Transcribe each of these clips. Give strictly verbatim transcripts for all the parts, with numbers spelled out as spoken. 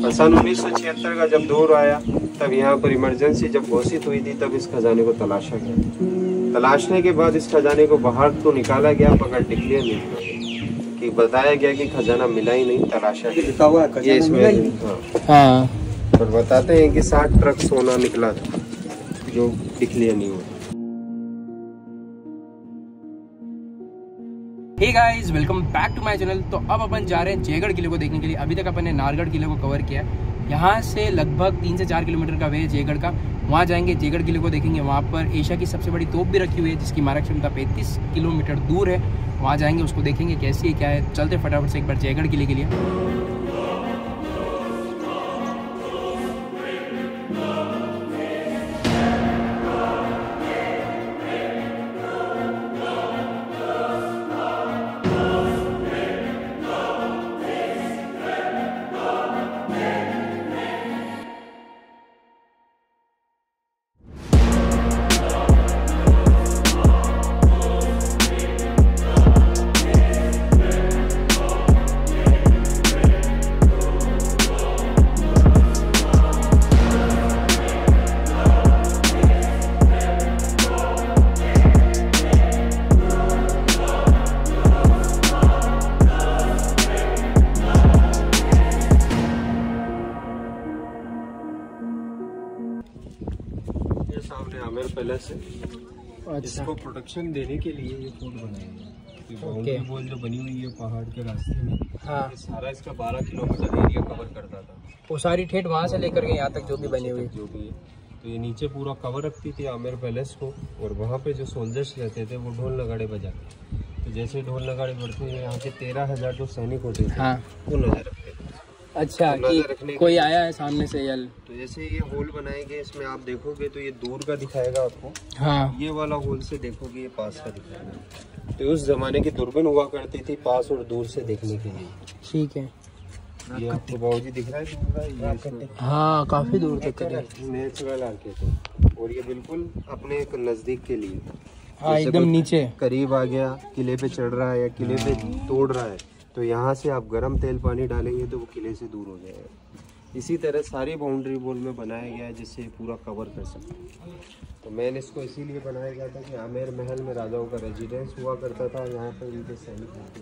सन उन्नीस सौ छिहत्तर का जब दौर आया तब यहाँ पर इमरजेंसी जब घोषित हुई थी तब इस खजाने को तलाशा गया। तलाशने के बाद इस खजाने को बाहर तो निकाला गया मगर डिक्लेयर नहीं कि बताया गया कि खजाना मिला ही नहीं, तलाशा लिखा हुआ है ये इसमें। हाँ पर बताते हैं कि साठ ट्रक सोना निकला था जो डिक्लेयर नहीं हुआ। Hey guys, welcome back to my channel. तो अब अपन जा रहे हैं जयगढ़ किले को देखने के लिए। अभी तक अपन ने नाहरगढ़ किले को कवर किया है। यहाँ से लगभग तीन से चार किलोमीटर का वे है जयगढ़ का। वहाँ जाएंगे, जयगढ़ किले को देखेंगे। वहाँ पर एशिया की सबसे बड़ी तोप भी रखी हुई है जिसकी मारक क्षमता पैंतीस किलोमीटर दूर है। वहाँ जाएंगे, उसको देखेंगे कैसी है क्या है। चलते फटाफट से एक बार जयगढ़ किले के लिए। सामने आमेर पैलेस है। अच्छा। इसको प्रोटेक्शन देने के लिए ये फोर्ट बनाया गया। बाउंड्री वॉल जो बनी हुई है पहाड़ के रास्ते में, हाँ। सारा इसका बारह किलोमीटर एरिया कवर करता था। वो सारी ठेठ वहाँ से लेकर के यहाँ तक जो भी बनी हुई जो भी है, तो ये नीचे पूरा कवर रखती थी आमेर पैलेस को। और वहाँ पे जो सोल्जर्स रहते थे वो ढोल नगाड़े बजाते। तो जैसे ढोल नगाड़े बढ़ते हैं यहाँ के तेरह हजार जो सैनिक होते थे, हाँ। वो नजर रखते थे। अच्छा कि कोई आया है सामने से यल। तो जैसे ये होल बनाए गए, इसमें आप देखोगे तो ये दूर का दिखाएगा आपको, हाँ। ये वाला होल से देखोगे ये पास का दिखाएगा। तो उस जमाने की दूरबीन हुआ करती थी पास और दूर से देखने के लिए। ठीक है, ये आपको बाबूजी दिख रहा है, ये हाँ काफी दूर तक नेचुरल आर्किटेक्चर। और ये बिल्कुल अपने नजदीक के लिए, हाँ, एकदम नीचे करीब आ गया, किले पे चढ़ रहा है या किले पे तोड़ रहा है तो यहाँ से आप गर्म तेल पानी डालेंगे तो वो किले से दूर हो जाएगा। इसी तरह सारी बाउंड्री वॉल में बनाया गया है जिससे पूरा कवर कर सके। तो मैंने इसको इसीलिए बनाया गया था कि आमेर महल में राजाओं का रेजिडेंस हुआ करता था, यहाँ पर इनके सैनिक होते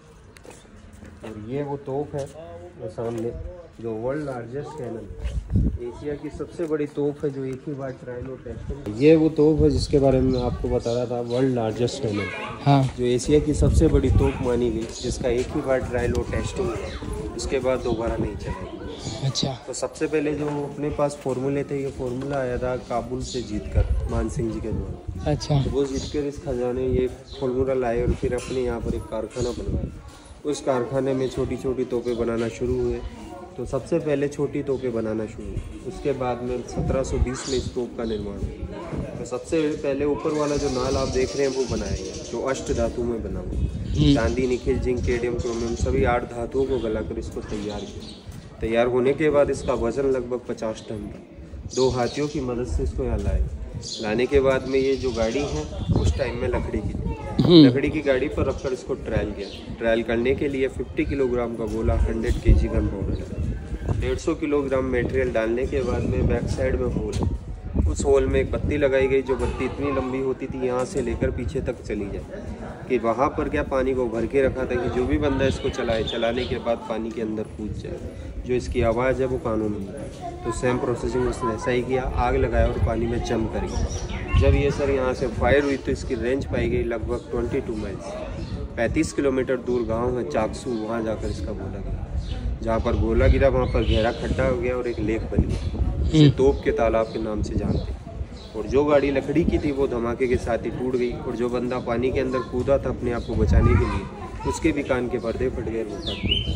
थे। और ये वो तोप है वो सामने जो वर्ल्ड लार्जेस्ट कैनन, एशिया की सबसे बड़ी तोप है जो एक ही बार ट्रायल और टेस्टिंग। ये वो तोप है जिसके बारे में आपको बता रहा था, वर्ल्ड लार्जेस्ट कैनन, हाँ। जो एशिया की सबसे बड़ी तोप मानी गई जिसका एक ही बार ट्रायल और टेस्टिंग है, उसके बाद दोबारा नहीं चलेगी। अच्छा। तो सबसे पहले जो अपने पास फॉर्मूले थे, ये फॉर्मूला आया था काबुल से जीतकर मान सिंह जी के द्वारा। अच्छा। तो वो जीतकर इस खजाने ये फॉर्मूला लाए और फिर अपने यहाँ पर एक कारखाना बनवाया। उस कारखाने में छोटी छोटी तोपें बनाना शुरू हुए। तो सबसे पहले छोटी तोपें बनाना शुरू हुई, उसके बाद में सत्रह सौ बीस में इस तोप का निर्माण हुआ। तो सबसे पहले ऊपर वाला जो नाल आप देख रहे हैं वो बनाया गया जो अष्ट धातु में बना हुआ। चांदी, निखिल, जिंक, केडियम, क्रोमियम सभी आठ धातुओं को गलाकर इसको तैयार किया। तैयार होने के बाद इसका वजन लगभग पचास टन था। दो हाथियों की मदद से इसको यहाँ लाए। लाने के बाद में ये जो गाड़ी है उस टाइम में लकड़ी की लकड़ी की गाड़ी पर रखकर इसको ट्रायल किया। ट्रायल करने के लिए पचास किलोग्राम का गोला, सौ केजी गन पाउडर, डेढ़ सौ किलोग्राम मटेरियल डालने के बाद में बैक साइड में होल है। उस होल में एक बत्ती लगाई गई जो बत्ती इतनी लंबी होती थी यहाँ से लेकर पीछे तक चली जाए कि वहाँ पर क्या पानी को भर के रखा था कि जो भी बंदा इसको चलाए, चलाने के बाद पानी के अंदर कूद जाए। जो इसकी आवाज़ है वो कानूनी है। तो सेम प्रोसेसिंग उसने ऐसा ही किया, आग लगाया और पानी में जम करी। जब ये सर यहाँ से फायर हुई तो इसकी रेंज पाई गई लगभग बाईस माइल्स, पैंतीस किलोमीटर दूर गांव है चाकसू, वहाँ जाकर इसका गोला गिरा। जहाँ पर गोला गिरा वहाँ पर गहरा खड्डा हो गया और एक लेक बन गया, इसे तोप के तालाब के नाम से जानते। और जो गाड़ी लकड़ी की थी वो धमाके के साथ ही टूट गई। और जो बंदा पानी के अंदर कूदा था अपने आप को बचाने के लिए, उसके भी कान के पर्दे फट गए। वो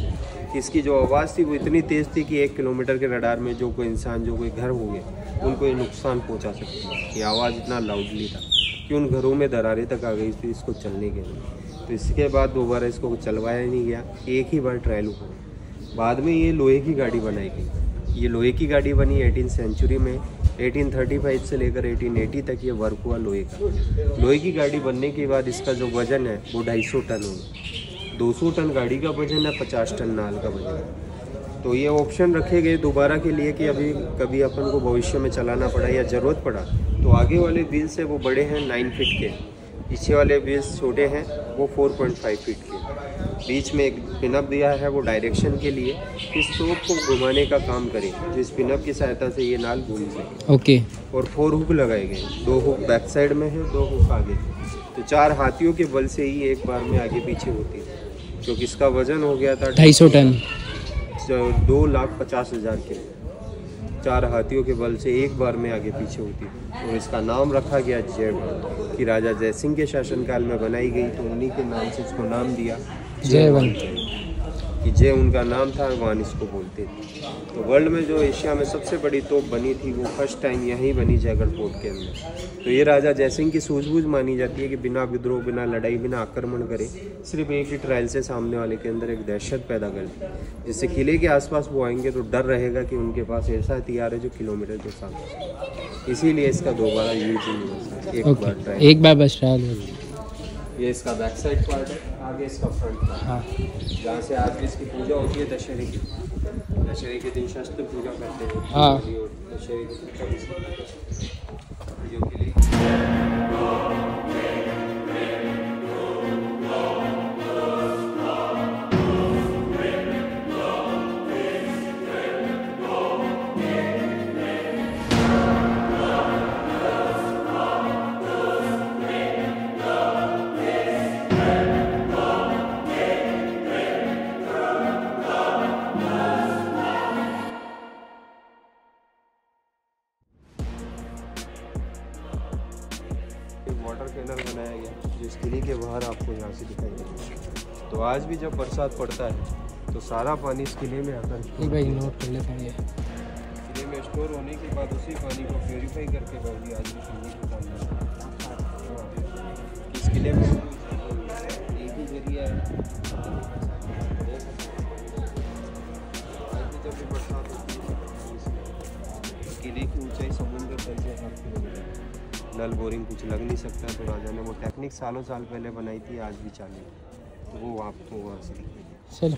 फट इसकी जो आवाज़ थी वो इतनी तेज़ थी कि एक किलोमीटर के रडार में जो कोई इंसान, जो कोई घर हो गए उनको ये नुकसान पहुंचा सकती है। ये आवाज़ इतना लाउडली था कि उन घरों में दरारें तक आ गई थी इसको चलने के लिए। तो इसके बाद दोबारा इसको चलवाया नहीं गया, एक ही बार ट्रायल हुआ। बाद में ये लोहे की गाड़ी बनाई गई। ये लोहे की गाड़ी बनी एटीन सेंचुरी में, अठारह सौ पैंतीस से लेकर अठारह सौ अस्सी तक ये वर्क हुआ लोहे का। लोहे की गाड़ी बनने के बाद इसका जो वजन है वो ढाई सौ टन होगा। दो सौ टन गाड़ी का वजन है, पचास टन नाल का वजन है। तो ये ऑप्शन रखे गए दोबारा के लिए कि अभी कभी अपन को भविष्य में चलाना पड़ा या ज़रूरत पड़ा तो आगे वाले व्हील्स है वो बड़े हैं नाइन फीट के, पीछे वाले व्हील्स छोटे हैं वो फोर पॉइंट फाइव फीट के। बीच में एक पिनअप दिया है वो डायरेक्शन के लिए, इस स्टोव को घुमाने का काम करे, जिस पिनअप की सहायता से ये नाल घूम सके। ओके। और फोर हुक लगाए गए, दो हुक बैक साइड में है, दो हुक आगे। तो चार हाथियों के बल से ही एक बार में आगे पीछे होती है, क्योंकि इसका वजन हो गया था ढाई सौ टन, दो लाख पचास हज़ार के। चार हाथियों के बल से एक बार में आगे पीछे होती है। और इसका नाम रखा गया जयवन, कि राजा जयसिंह के शासनकाल में बनाई गई, तो उन्हीं के नाम से इसको नाम दिया जयवन, कि जय उनका नाम था, वन इसको बोलते थे। तो वर्ल्ड में जो एशिया में सबसे बड़ी तोप बनी थी वो फर्स्ट टाइम यहीं बनी जयगढ़ फोर्ट के अंदर। तो ये राजा जयसिंह की सूझबूझ मानी जाती है कि बिना विद्रोह, बिना लड़ाई, बिना आक्रमण करे सिर्फ एक ही ट्रायल से सामने वाले के अंदर एक दहशत पैदा कर दी, जिससे किले के आसपास वो आएंगे तो डर रहेगा कि उनके पास ऐसा हथियार है जो किलोमीटर के सामने। इसीलिए इसका दोबारा यूज नहीं हो सकता, एक बार ट्रायल, एक बार बस ट्रायल। ये इसका बैक साइड पार्ट है, आगे इसका फ्रंट पार्ट। हाँ। जहाँ से आज भी इसकी पूजा होती है दशहरे की, दशहरे के दिन शस्त्र पूजा करते हैं। हाँ। दशहरे की पूजा के लिए वाटर कैनल बनाया गया जो इस किले के बाहर आपको यहाँ से दिखाई देगा। तो आज भी जब बरसात पड़ता है तो सारा पानी इस किले में आकर नोट कर लेते हैं। किले में स्टोर होने के बाद उसी पानी को प्योरीफाई करके बावली आज भी सुनने के सामने इस किले में एक ही जरिया है। आज भी जब भी बरसात होती है किले की ऊंचाई समुद्र तल से सात किलोमीटर, नल बोरिंग कुछ लग नहीं सकता। तो राजा ने वो टेक्निक सालों साल पहले बनाई थी, आज भी चालू है। तो वो आपको वहाँ से दिखेगी। चलो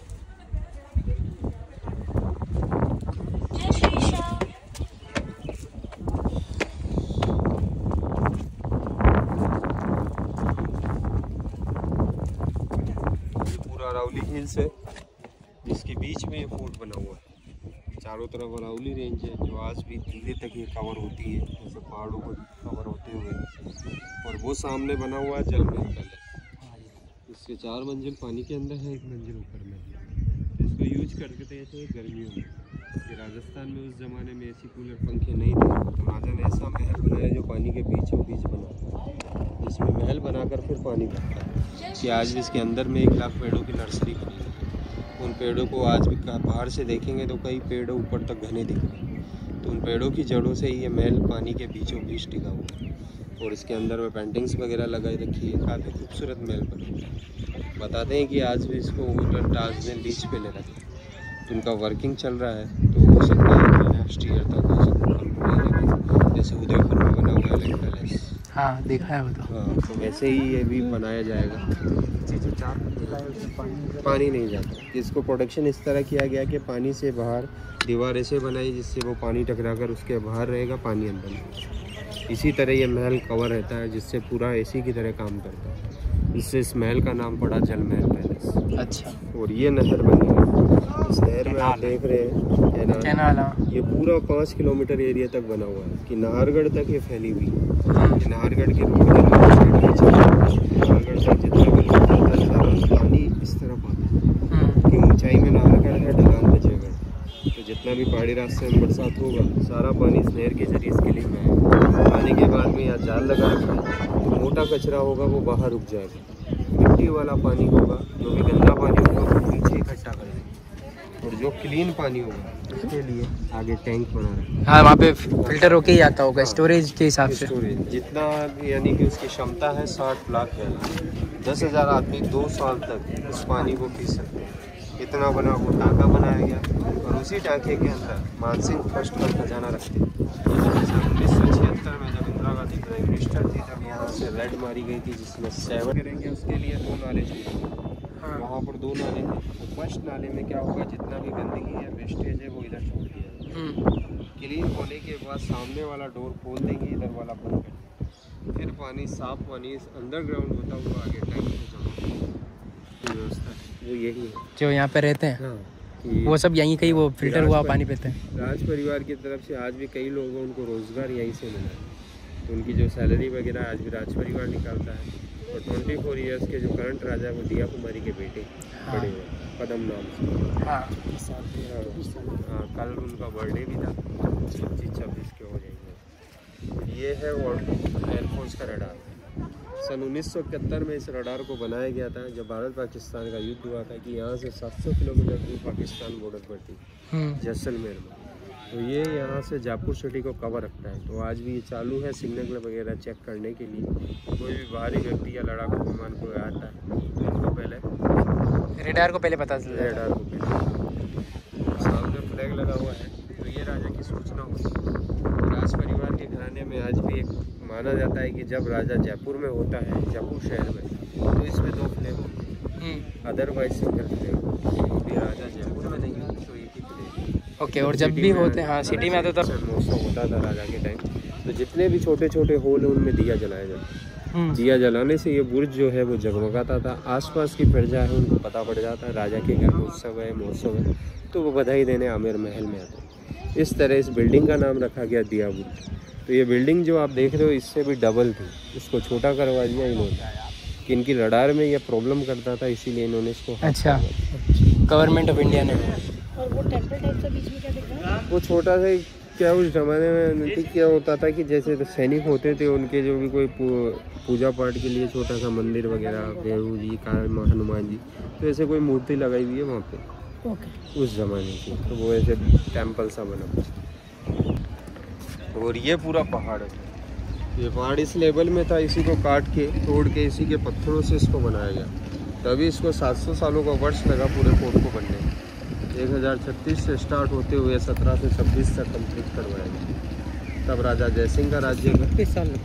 पूरा अरावली हिल्स है, जिसके बीच में ये फोर्ट बना हुआ है। चारों तरफ अरावली रेंज है जो आज भी दिल्ली तक ये कवर होती है, जैसे पहाड़ों को कवर होते हुए। और वो सामने बना हुआ है जल महल पैलेस। इसके चार मंजिल पानी के अंदर है, एक मंजिल ऊपर में। इसको यूज करते थे गर्मियों में, कि राजस्थान में उस ज़माने में एसी कूलर पंखे नहीं थे, तो राजा ने ऐसा महल बनाया जो पानी के बीचों बीच बना, इसमें महल बनाकर फिर पानी भरता है। कि आज भी इसके अंदर में एक लाख पेड़ों की नर्सरी बनी है। उन पेड़ों को आज भी बाहर से देखेंगे तो कई पेड़ ऊपर तक घने दिख रहे हैं। तो उन पेड़ों की जड़ों से ही ये महल पानी के बीचों बीच टिका हुआ है। और इसके अंदर में पेंटिंग्स वगैरह लगाई रखी है, काफ़ी खूबसूरत महल बना हुआ है। बताते हैं कि आज भी इसको होटल ताज ने लीज पे ले रखा है, उनका वर्किंग चल रहा है। तो हो सकता है कि नेक्स्ट ईयर तक हो सकता है, जैसे उदयपुर में बना हुआ है लेक पैलेस। हाँ देखा है वो तो। हाँ, तो वैसे ही ये भी बनाया जाएगा। जो चार पानी पानी नहीं जाता, इसको प्रोटेक्शन इस तरह किया गया कि पानी से बाहर दीवार ऐसे बनाई जिससे वो पानी टकराकर उसके बाहर रहेगा, पानी अंदर नहीं। इसी तरह ये महल कवर रहता है, जिससे पूरा एसी की तरह काम करता है। इससे इस महल का नाम पड़ा जल महल पैलेस। अच्छा। और ये नहर बनी है, इस नहर में आप देख रहे हैं कैनाल, कैनाल ये पूरा पाँच किलोमीटर एरिया तक बना हुआ है, कि नाहरगढ़ तक ये फैली हुई है। नाहरगढ़ के रोड नाहरगढ़ तक जितना भी सारा पानी इस तरफ आता है, कि ऊंचाई में नाहरगढ़ है, ढलान में जयगढ़। तो जितना भी पहाड़ी रास्ते में बरसात होगा सारा पानी इस नहर के जरिए इसके लिए में आने के बाद में यहाँ जाल लगा रखा है। तो मोटा कचरा होगा वो बाहर रुक जाएगा, मिट्टी वाला पानी होगा, जो भी गंदा पानी होगा वो पीछे इकट्ठा कर देगा। और जो क्लीन पानी होगा उसके लिए आगे टैंक बना रहा है। हाँ, वहाँ पे फिल्टर होके ही आता होगा। हाँ, स्टोरेज के हिसाब से स्टोरेज जितना, यानी कि उसकी क्षमता है साठ लाख है। दस हज़ार आदमी दो साल तक उस पानी को पी सकते हैं, इतना बना वो टाँका बनाया गया। और उसी टाँके के अंदर मानसिंह फर्स्ट का खजाना रखते हैं। उन्नीस सौ छिहत्तर में जब इंदिरा गांधी प्राइम मिनिस्टर थी, तब यहाँ से रेड मारी गई थी, जिसमें सेवन करेंगे उसके लिए दो नाले चाहिए। वहाँ पर दो नाले हैं। तो फर्स्ट नाले में क्या होगा, जितना भी गंदगी है वेस्टेज है वो इधर छोड़ दिया, क्लीन होने के बाद सामने वाला डोर खोल देंगे, इधर वाला बंद कर देंगे, फिर पानी साफ पानी अंडरग्राउंड होता हुआ आगे टैंक में जमा। व्यवस्था वो यही है जो यहाँ पे रहते हैं। हाँ, वो सब यहीं कहीं वो फिल्टर हुआ पानी पीते हैं। राज परिवार की तरफ से आज भी कई लोगों उनको रोज़गार यहीं से मिला है, तो उनकी जो सैलरी वगैरह आज भी राज परिवार निकालता है। और ट्वेंटी फोर ईयर्स के जो करंट राजा है वो दिया कुमारी के बेटे हाँ। बड़े हुए पदम नाम से। हाँ हाँ, कल उनका बर्थडे भी था, पच्चीस छब्बीस के हो जाएंगे। ये है एयरफोर्स का रडार। सन उन्नीस सौ इकहत्तर में इस रडार को बनाया गया था, जब भारत पाकिस्तान का युद्ध हुआ था कि यहाँ से सात सौ किलोमीटर दूर पाकिस्तान बॉर्डर पर थी जैसलमेर में। तो ये यहाँ से जयपुर सिटी को कवर रखता है। तो आज भी ये चालू है सिग्नल वगैरह चेक करने के लिए। कोई भी बाहरी व्यक्ति या लड़ाकू विमान को आता है तो इनको पहले रेडार को पहले पता चलता है। रेडार को पहले सामने फ्लैग लगा हुआ है, तो ये राजा की सूचना होती है। राज परिवार के घराने में आज भी एक माना जाता है कि जब राजा जयपुर में होता है, जयपुर शहर में, तो इसमें दो फ्लैग होते हैं, अदरवाइज सिंगल फ्लैग। भी राजा जयपुर में नहीं तो एक ही फ्लैग। ओके, और जब भी होते हैं हाँ सिटी में आते तब मौसम होता था राजा के टाइम, तो जितने भी छोटे छोटे होल हैं उनमें दिया जलाया जाता है। दिया जलाने से ये बुर्ज जो है वो जगमगाता था। आसपास की प्रजा है उनको पता पड़ जाता है राजा के घर में उत्सव है, महोत्सव है, तो वो बधाई देने आमेर महल में आते हैं। इस तरह इस बिल्डिंग का नाम रखा गया दिया बुर्ज। तो ये बिल्डिंग जो आप देख रहे हो इससे भी डबल थी, इसको छोटा करवा दिया इन्होंने कि इनकी रडार में ये प्रॉब्लम करता था, इसीलिए इन्होंने इसको। अच्छा, गवर्नमेंट ऑफ इंडिया ने। और वो टेंपल टाइप से बीच में क्या दिख रहा है? वो छोटा सा क्या उस जमाने में नहीं क्या होता था कि जैसे तो सैनिक होते थे, उनके जो भी कोई पूजा पाठ के लिए छोटा सा मंदिर वगैरह, बेरू जी का हनुमान जी, तो ऐसे कोई मूर्ति लगाई हुई है वहाँ पे ओके। उस जमाने की, तो वो ऐसे टेम्पल सा बना। और ये पूरा पहाड़ है, ये पहाड़ इस लेवल में था, इसी को काट के तोड़ के इसी के पत्थरों से इसको बनाया गया। तभी इसको सात सौ सालों का वर्ष लगा पूरे फोर्ट को बनने में। एक हज़ार छत्तीस से स्टार्ट होते हुए सत्रह सौ छब्बीस तक कंप्लीट करवाया गया। तब राजा जयसिंह का राज्य बत्तीस साल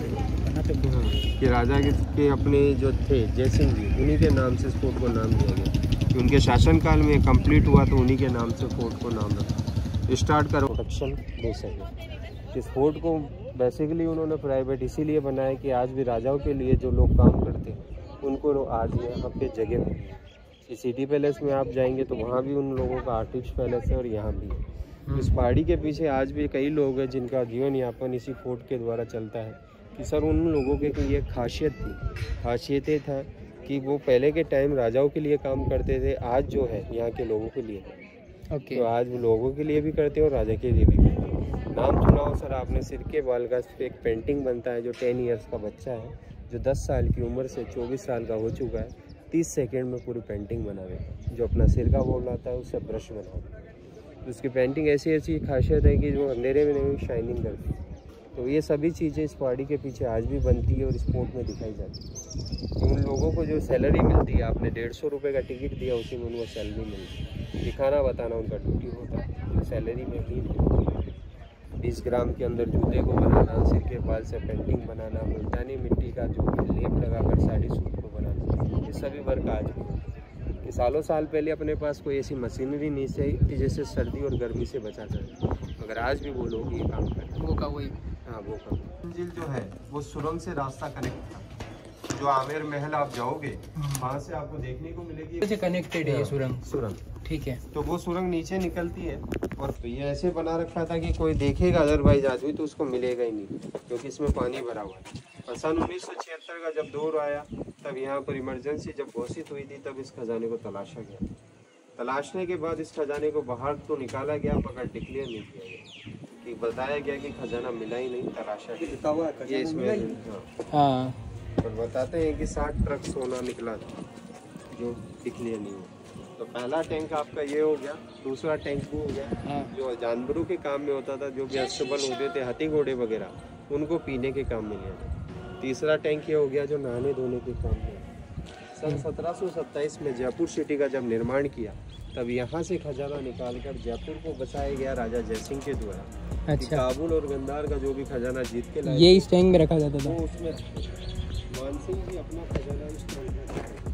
लगे कि राजा के, के अपने जो थे जयसिंह जी, उन्हीं के नाम से इस फोर्ट को नाम दिया गया कि उनके शासनकाल में कंप्लीट हुआ, तो उन्हीं के नाम से फोर्ट को नाम रखा। स्टार्ट कर प्रोटेक्शन दे सके। इस फोर्ट को बेसिकली उन्होंने प्राइवेट इसीलिए बनाया कि आज भी राजाओं के लिए जो लोग काम करते हैं उनको आज यहाँ पे जगह मिली है। सिटी पैलेस में आप जाएंगे तो वहाँ भी उन लोगों का आर्टिस्ट पैलेस है और यहाँ भी है। इस पहाड़ी के पीछे आज भी कई लोग हैं जिनका जीवन यापन इसी फोर्ट के द्वारा चलता है। कि सर उन लोगों के लिए खासियत थी, खासियतें था कि वो पहले के टाइम राजाओं के लिए काम करते थे, आज जो है यहाँ के लोगों के लिए है। ओके, तो आज वो लोगों के लिए भी करते हैं और राजा के लिए भी करते हैं। नाम सुना हो सर आपने, सिर के बाल का एक पेंटिंग बनता है जो टेन ईयर्स का बच्चा है, जो दस साल की उम्र से चौबीस साल का हो चुका है, तीस सेकंड में पूरी पेंटिंग बना देगा। जो अपना सिर का बोल आता है उससे ब्रश बना देगा। तो उसकी पेंटिंग ऐसी ऐसी खासियत है कि जो अंधेरे में नहीं शाइनिंग करती है। तो ये सभी चीज़ें इस पहाड़ी के पीछे आज भी बनती है और इस पोर्ट में दिखाई जाती है। तो उन लोगों को जो सैलरी मिलती है, आपने डेढ़ सौ रुपये का टिकट दिया, उसी में उनको सैलरी मिलती है। दिखाना बताना उनका ड्यूटी होता है, जो सैलरी में भी मिलती है। बीस ग्राम के अंदर जूते को बनाना, सिर के बाल से पेंटिंग बनाना, मुल्तानी मिट्टी का जो लेप लगाकर साड़ी सूट को बनाना, ये सभी वर्क आज भी होते हैं। सालों साल पहले अपने पास कोई ऐसी मशीनरी नहीं थी जैसे सर्दी और गर्मी से बचा कर, मगर आज भी वो लोग ये काम करते हैं। वो का वही हाँ वो काम। मंजिल जो है वो सुरंग से रास्ता कनेक्ट था। जो आमेर महल आप जाओगे वहाँ से आपको देखने को मिलेगी कनेक्टेड है ये सुरंग। सुरंग ठीक है, तो वो सुरंग नीचे निकलती है और तो ये ऐसे बना रखा था कि कोई देखेगा अदरवाइज आज भी तो उसको मिलेगा ही नहीं, क्योंकि इसमें पानी भरा हुआ है। और सन उन्नीस सौ छिहत्तर का जब दौर आया, तब यहाँ पर इमरजेंसी जब घोषित हुई थी, तब इस खजाने को तलाशा गया। तलाशने के बाद इस खजाने को बाहर तो निकाला गया, मगर डिक्लेयर नहीं किया गया, कि बताया गया कि खजाना मिला ही नहीं, तलाशा गया। ये इसमें हाँ, और बताते हैं कि साठ ट्रक सोना निकला था जो डिक्लेयर नहीं हुआ। तो पहला टैंक आपका ये हो गया। दूसरा टैंक वो हो गया हाँ। जो जानवरों के काम में होता था, जो भी अस्तबल होते थे, हाथी घोड़े वगैरह, उनको पीने के काम में लिया था। तीसरा टैंक ये हो गया जो नहाने धोने के काम में। सन सत्रह सौ सत्ताईस में जयपुर सिटी का जब निर्माण किया, तब यहाँ से खजाना निकालकर जयपुर को बचाया गया राजा जयसिंह के द्वारा। अच्छा, काबुल और गंदार का जो भी खजाना जीत के लाए, ये इस टैंक में रखा जाता था। वो उसमें मानसिंह जी अपना खजाना इस टैंक में।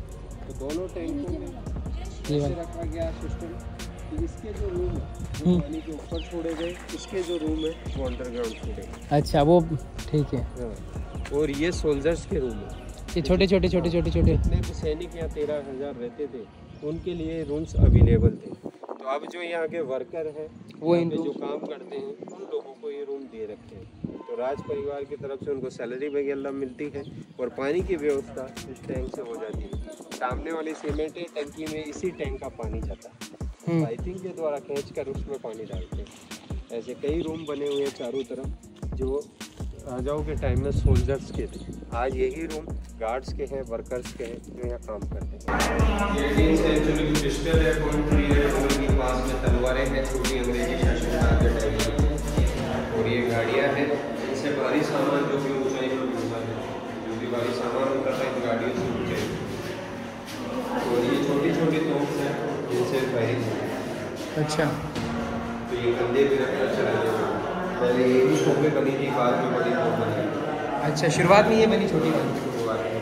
तो दोनों टैंकों में ऐसे रखा गया सिस्टम कि इसके जो रूम है वो पानी के ऊपर छोड़े गए, इसके जो रूम है वो अंडरग्राउंड छोड़े गए। अच्छा वो ठीक है। हाँ, और ये सोल्जर्स के रूम है, ये छोटे छोटे छोटे छोटे छोटे जितने भी सैनिक यहाँ तेरह हज़ार रहते थे उनके लिए रूम्स अवेलेबल थे। तो अब जो यहाँ के वर्कर हैं वो इन जो काम करते हैं उन लोगों को ये रूम दे रखे हैं। तो राज परिवार की तरफ से उनको सैलरी वगैरह मिलती है और पानी की व्यवस्था इस टैंक से हो जाती है। सामने वाली सीमेंटेड टंकी में इसी टैंक का पानी जाता है, पाइपिंग के द्वारा खींच कर उसमें पानी डालते हैं। ऐसे कई रूम बने हुए हैं चारों तरफ जो राजाओं के टाइम में सोल्जर्स के थे। आज यही रूम गार्ड्स के हैं, वर्कर्स के हैं जो यहाँ काम करते हैं। ये टीम से एक्चुअली पिस्टल है, पॉइंट थ्री है, उनके पास में तलवारें हैं छोटी अंग्रेजी शासनकाल के टाइम की, और ये गाड़ियाँ हैं। इनसे भारी सामान जो भी ऊंचाई पर मिलता है, जो भी भारी सामान होता है इन गाड़ियों से ऊँचे। और ये छोटी छोटी तोप हैं जिनसे फायरिंग होती है। अच्छा, तो ये कंधे भी रखकर चला जाएगा। पहले यही तोपें बनी थी, बाद में बड़ी तोप बनी। अच्छा, शुरुआत में ये बनी छोटी वाली। शुरुआत में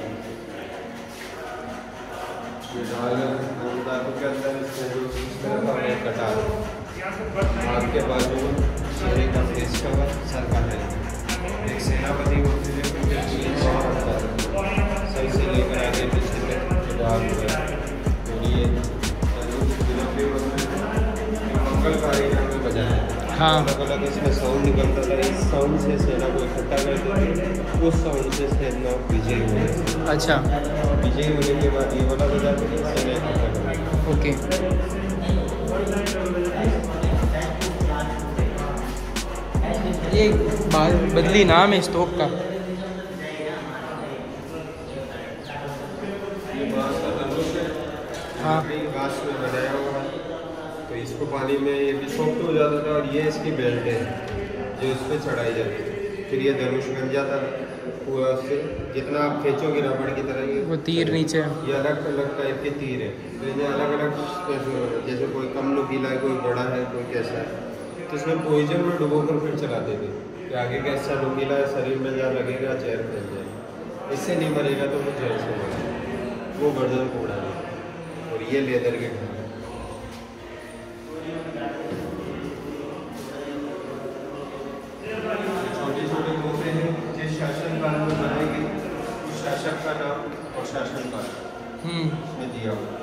ये ढाल के अंदर इसमें जो इस तरह का है कटार, आग के बाजू में चेहरे का फेस कवर, सर का है। एक सेनापति होते हैं सही से लेकर आगे पीछे तक ढाल हुआ। और ये मंगल कार्यक्रम में बजाया। हाँ, अलग अलग इसमें साउंड निकलता था, इस साउंड से सेना को इकट्ठा करते थे, उस साउंड से सेना विजय हुए। अच्छा, विजय होने के बाद ये वाला बजाते थे, सेना इकट्ठा करते। ओके, ये बदली नाम है इस तोप का। ये बांस का धनुष है, हाँ, घास में बनाया हुआ है। तो इसको पानी में ये भी सॉफ्ट हो जाता था और ये इसकी बेल्ट है जो इस पर चढ़ाई जाती है। फिर ये धनुष बन जाता है पूरा, उससे जितना आप खींचोगे रबड़ की तरह ये वो तीर नीचे, ये अलग अलग टाइप के तीर है। तो ये अलग अलग जैसे कोई कम नुकीला है, कोई बड़ा है, कोई कैसा है। तो इसमें पॉइजन में डुबो कर फिर चलाते थे कि आगे कैसा नुकीला है, शरीर में जहाँ लगेगा जहर फैल जाएगा, इससे नहीं मरेगा तो वो जहर से मरेगा। वो गर्दन को उड़ा है। और ये लेदर के घर छोटे छोटे तोहफे हैं जिस शासन काल में बनाए गए, उस शासक का नाम और शासन काल में दिया हुआ।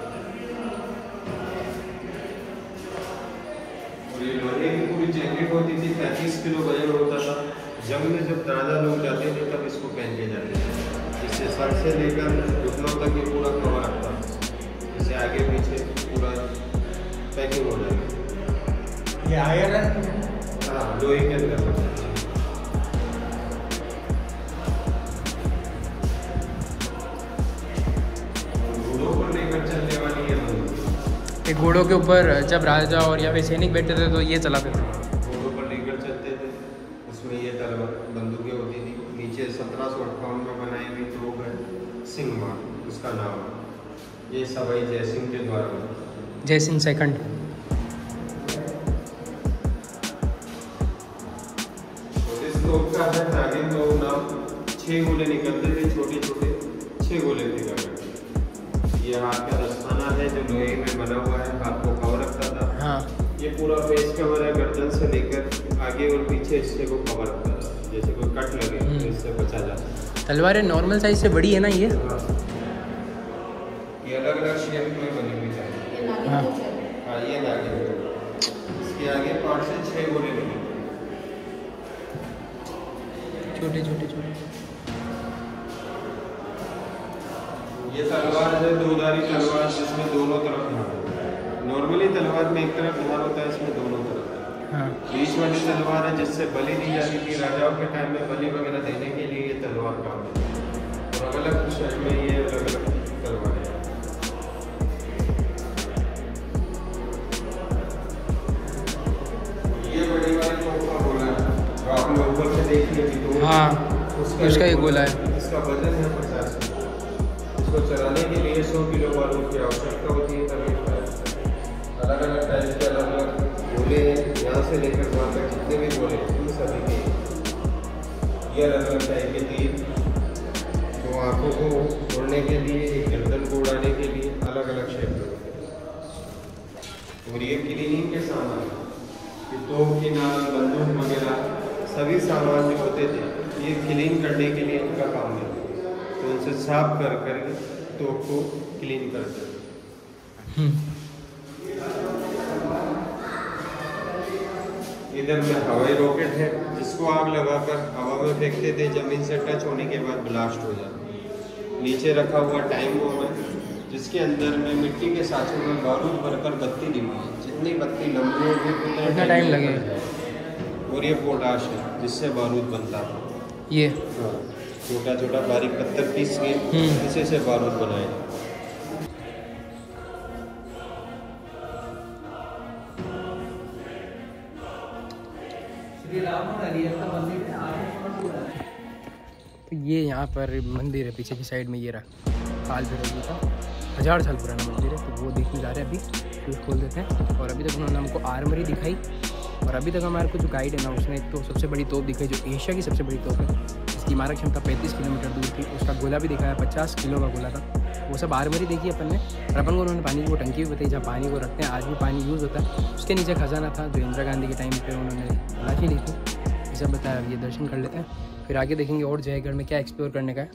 और ये लोहे की पूरी जैकेट होती थी, पैंतीस किलो वजन होता था। जंग में जब राजा लोग जाते थे तब इसको पहन के जाते थे। इससे सर से लेकर घुटनों तक ये पूरा कवर रखता, इससे आगे पीछे पूरा पैकिंग हो जाएगी। ये आयरन, हाँ, लोहे के अंदर। घोड़ों के ऊपर जब राजा और या फिर सैनिक बैठते थे तो ये चलाते थे। घोड़ों पर लेकर चलते थे, उसमें ये तलवार बंदूकें होती थी। नीचे सत्रह सौ अट्ठावन में बनाई हुई तोप है सिंह मार, उसका नाम है। ये सवाई जयसिंह के द्वारा, जयसिंह सेकंड। तो इस तोप का है नागिन तो नाम। छः गोले निकलते थे, छोटे छोटे छः गोले निकलते। ये हाथ का दस्ताना है जो लोहे में बना हुआ है, हाथ को कवर रखता था। हाँ, ये पूरा फेस कवर है, गर्दन से लेकर आगे और पीछे हिस्से को कवर रखता था, जैसे कोई कट लगे तो इससे बचा जाता। तलवारें नॉर्मल साइज से बड़ी है ना ये? हाँ, ये अलग अलग शेप में बनी हुई है। हाँ, हाँ, ये नागिन है। इसके आगे पाँच से छः गोले लगे, छोटे छोटे छोटे। ये तलवार है दोधारी तलवार जिसमें दोनों तरफ धार है। नॉर्मली तलवार में एक तरफ धार होता है, इसमें दोनों तरफ। हाँ, बीच वाली तलवार है जिससे बलि दी जाती थी। राजाओं के टाइम में बलि वगैरह देने के लिए ये तलवार काम है। और अलग अलग शहर में ये अलग अलग तलवार है। ये बड़ी वाली तोहफा गोला है जो आपने ऊपर से देखी है। हाँ, उसका ये गोला है। इसका वजन है पचास किलो। इसको चलाने के लिए सौ किलो बारूद की आवश्यकता होती है। तभी अलग अलग टाइप के अलग अलग गोले हैं, यहाँ से लेकर वहाँ तक जितने भी गोले हैं उन सभी के ये अलग अलग टाइप के तीर तो आँखों को उड़ने के लिए, गर्दन को उड़ाने के लिए अलग अलग शेप में होते हैं। और ये क्लीनिंग के सामान, तोप की नाल, बंदूक वगैरह सभी सामान जो होते थे ये क्लीन करने के लिए इनका काम है। तो उनसे साफ कर कर तोप को क्लीन करते हैं। इधर में हवाई रॉकेट है जिसको आग लगाकर हवा में फेंकते थे, जमीन से टच होने के बाद ब्लास्ट हो जाता। नीचे रखा हुआ टाइम बम है जिसके अंदर में मिट्टी के सांचों में बारूद भरकर बत्ती दी हुई है। जितनी बत्ती लंबी होगी उतना टाइम लगेगा। और ये पोटाश है जिससे बारूद बनता है। ये छोटा छोटा बारीक पत्थर पीस के इसी से बारूद बनाए। तो ये यहाँ पर मंदिर है पीछे की साइड में, ये रहा काल भैरव का हज़ार साल पुराना मंदिर है। तो वो देखने जा रहे हैं अभी, तो खोल देते हैं। और अभी तक उन्होंने हमको आर्मरी दिखाई, और अभी तक हमारे को जो गाइड है ना उसने एक तो सबसे बड़ी तोप दिखाई जो एशिया की सबसे बड़ी तोप है, जिसकी मारक क्षमता पैंतीस किलोमीटर दूर थी। उसका गोला भी दिखाया, पचास किलो का गोला था। वो सब आर्मरी देखी अपन ने। और अपन को उन्होंने पानी की वो टंकी भी बताई जहाँ पानी को रखते हैं, आज भी पानी यूज़ होता है। उसके नीचे खजाना था जो इंदिरा गांधी के टाइम पर उन्होंने तलाशी ली थी। ये सब बताया। ये दर्शन कर लेते हैं, फिर आगे देखेंगे और जयगढ़ में क्या एक्सप्लोर करने का है।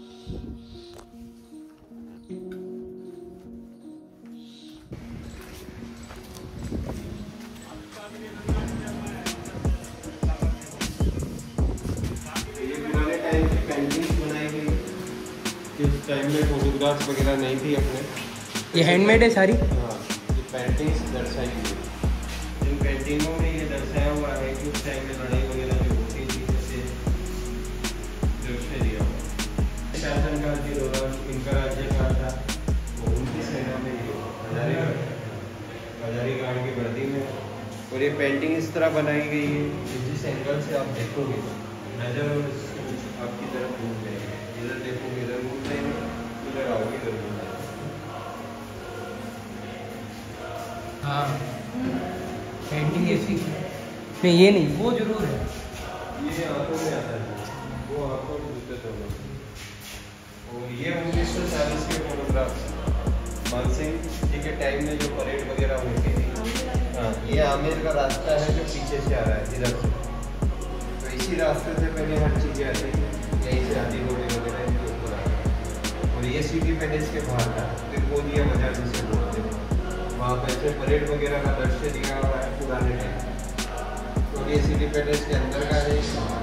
टाइम में फोटोग्राफ्स वगैरह नहीं थी अपने। ये हैंडमेड है सारी। हाँ, ये पेंटिंग्स दर्शाई हुई है। इन पेंटिंगों में ये दर्शाया हुआ है कि उस टाइम में लड़ाई वगैरह जो होती थी जैसे दृश्य दिया हुआ। शासनकाल के दौरान इनका राज्यकाल था, वो उनकी सेना में ये हजारीगढ़ हजारीगढ़ की वर्दी में। और ये पेंटिंग इस तरह बनाई गई है जिस एंगल से आप देखोगे नजर आपकी तरफ घूम जाएगी। इधर देखोगे इधर घूम जाएंगे, इधर आओगे इधर घूम जाएंगे। हाँ पेंटिंग ऐसी नहीं, ये नहीं, वो जरूर है। ये आंखों में आता है, वो आंखों में दिक्कत होगा। और ये उन्नीस सौ चालीस के फोटोग्राफ्स मानसिंह जी के टाइम में जो परेड वगैरह होती थी। हाँ, ये आमेर का रास्ता है जो पीछे से आ रहा है इधर से। तो इसी रास्ते से पहले हर चीज़ें आती थी, यहीं से आती घोड़े वगैरह इनके ऊपर आती। और ये सिटी पैलेस के बाहर था, फिर वो दिया बाजार जिसे बोलते हैं। वहाँ पे ऐसे परेड वगैरह का दृश्य दिया हुआ है पुराने टाइम। तो ये सिटी पैलेस के अंदर का है।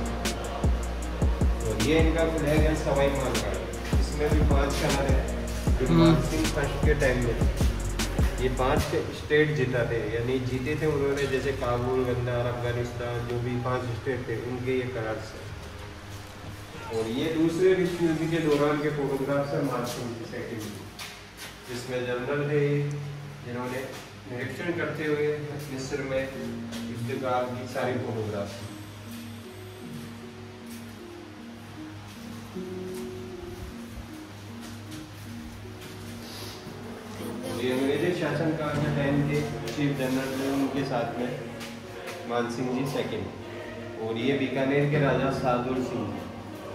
और ये इनका फ्लैग है सवाई मानगढ़, इसमें भी पांच कलर है। मानसिंह फर्स्ट के टाइम में ये पांच स्टेट जीता थे, यानी जीते थे उन्होंने, जैसे काबुल, गंदार, अफगानिस्तान, जो भी पांच स्टेट थे उनके ये करार से। और ये दूसरे विश्व युद्ध के दौरान के फोटोग्राफ्स है मानसिंह की सेटिंग, जिसमें जनरल थे जिन्होंने निरीक्षण करते हुए मिस्र में युद्ध काल की सारी फोटोग्राफ्स। ये अंग्रेजी शासनकाल के टाइम के चीफ जनरल थे, उनके साथ में मानसिंह जी सेकंड। और ये बीकानेर के राजा सादुर सिंह जी,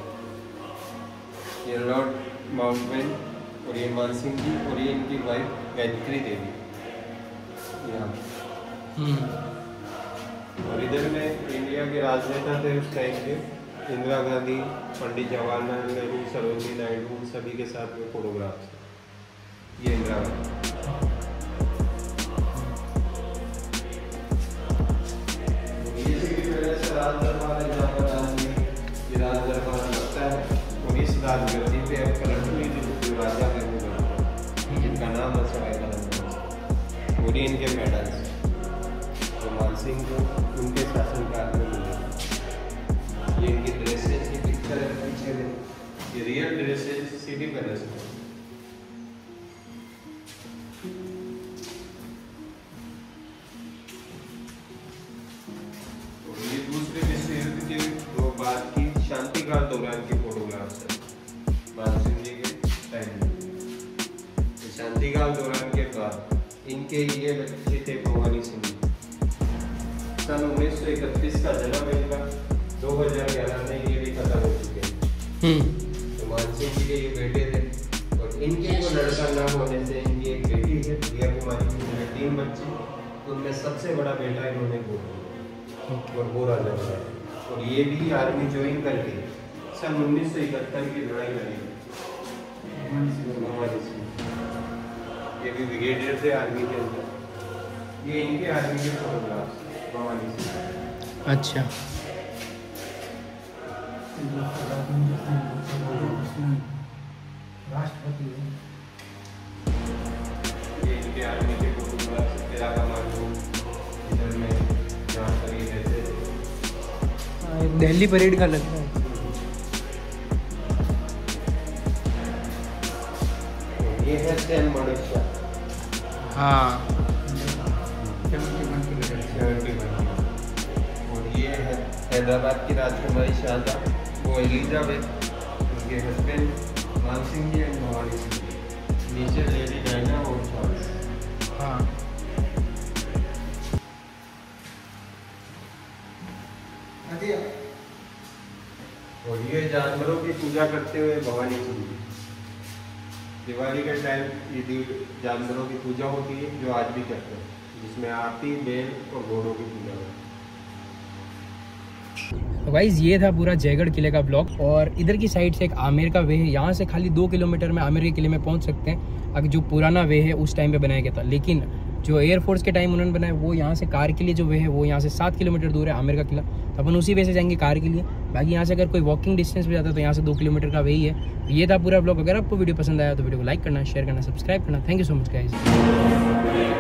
ये लॉर्ड माउंटबेटन, और ये मानसिंह जी, और ये इनकी वाइफ गायत्री देवी यहाँ। और इधर में इंडिया के राजनेता थे उस टाइम के, इंदिरा गांधी, पंडित जवाहरलाल नेहरू, सरोजिनी नायडू, सभी के साथ में फोटोग्राफ्स। ये इंदिरा गांधी। राज दरबार है जहाँ पर आज ये राज दरबार लगता है। और इस राजगद्दी पे अब करंटली जो राजा है वो बैठा है, जिनका नाम है सवाई मानसिंह। और ये इनके मेडल्स तो मानसिंह को उनके शासनकाल में मिले। ये इनकी ड्रेसेज की पिक्चर है पीछे में, ये रियल ड्रेसेज सिटी पैलेस में। शांतिकाल दौरान की फोटोग्राफ्स है मानसिंह जी के टाइम में। शांतिकाल दौरान के बाद इनके ये बच्चे थे भवानी सिंह। सन उन्नीस सौ इकतीस का जन्म इनका, दो हजार ग्यारह में ये भी खत्म हो चुके हैं। तो मानसिंह जी के में सबसे बड़ा बेटा इन्होंने बोला और वो राजा बना है। और ये भी आर्मी ज्वाइन करके सन उन्नीस सौ इकहत्तर की लड़ाई लड़ी। ये भी ब्रिगेडियर थे आर्मी के अंदर। ये इनके आर्मी के फोटोग्राफ्स भवानी सिंह। अच्छा, राष्ट्रपति ये इनके आर्मी के फोटोग्राफ्स तेरा का मालूम इधर में जहाँ पर ये रहते थे। दिल्ली परेड का लगता है। ये है सैम मणिशा। हाँ, और ये है हैदराबाद की राजकुमारी शारदा, वो एलिजाबेथ, उनके हस्बैंड मान सिंह जी एंड भवानी सिंह जी, नीचे लेडी डायना और चार्ल्स। हाँ, और ये जानवरों की पूजा करते हुए भवानी सिंह जी। दिवाली के टाइम ये जानवरों की पूजा होती है जो आज भी करते हैं, जिसमें आरती, बेल और घोड़ों की पूजा होती है। तो गाइस ये था पूरा जयगढ़ किले का ब्लॉग। और इधर की साइड से एक आमेर का वे है, यहाँ से खाली दो किलोमीटर में आमेर के किले में पहुँच सकते हैं। अगर जो पुराना वे है उस टाइम पे बनाया गया था, लेकिन जो एयरफोर्स के टाइम उन्होंने बनाया वो यहाँ से कार के लिए जो वे है वो यहाँ से सात किलोमीटर दूर है आमेर का किला। तो अपन उसी वे से जाएंगे कार के लिए। बाकी यहाँ से अगर कोई वॉकिंग डिस्टेंस भी जाता है तो यहाँ से दो किलोमीटर का वे ही है। ये था पूरा ब्लॉग। अगर आपको वीडियो पसंद आया तो वीडियो को लाइक करना, शेयर करना, सब्सक्राइब करना। Thank you so much guys.